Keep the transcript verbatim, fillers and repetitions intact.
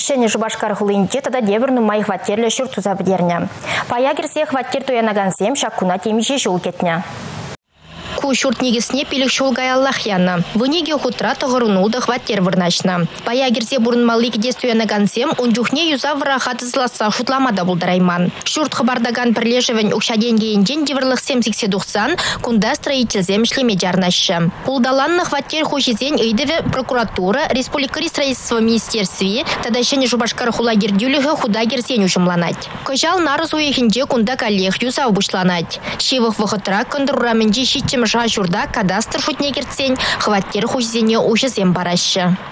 Шәне Жубашкар хулинче тада деверну май хваттерлі шүр тузабдерне. Пая кірсе хваттер туянагансем шаккуна темеше жол кетне. Ку шурт негесне пилік шулгай Аллах яна. Вынеге хутра тағырынулды хваттер вырнашна. Пая кірсе бұрынмалы кедес туянагансем, онжухне юза вырахаты зласа шутламада бұлдарайман. Шурт хабардаган бірлежевен ұқшаденге енжен деверлықсем секседуқсан, кунда строительзем шлеме жарнашы. Пулдаланны хваттер хушизен өйдеве прокуратура, республикари строительство министерстве, тада шәне Жубашкар хулагер дюлігі худа керсен ұжымланать. Кожал нарыз уехінже кунда коллег юза бұшланать. Шевых вғытра кондырураменже шитчем жа журда кадастр шутне керсен, хваттер хушизене ұшызем барашы.